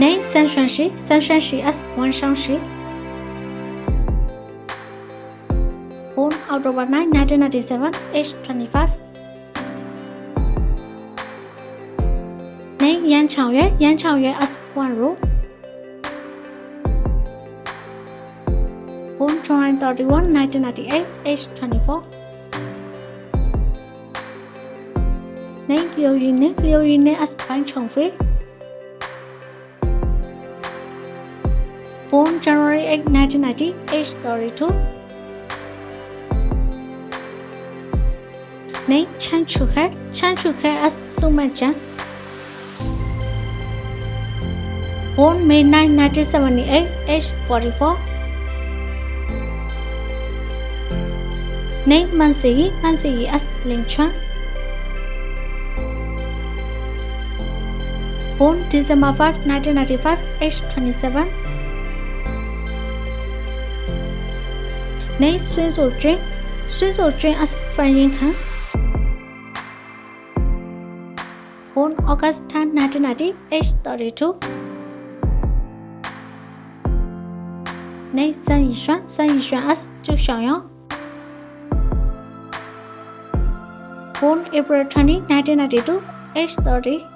Name Sunshine Shi as Wan Shangxi. Born October 9, 1997, age 25. Name Yan Chaoyue as Wan Ru. Born July 31, 1998, age 24. Name Liu Yunne as Ban Chongfei. Born January 8, 1990, age 32. Name Chan Chu-he as Suman Chan. Born May 9, 1978, age 44. Name Man Siyi as Ling Chuan. Born December 5, 1995, age 27. Name Sun Shujun as Fan Yinghan. Born August 10, 1990, age 32. Name San Yixuan as Zhu Xiaoyang. Born April 20, 1992, age 30.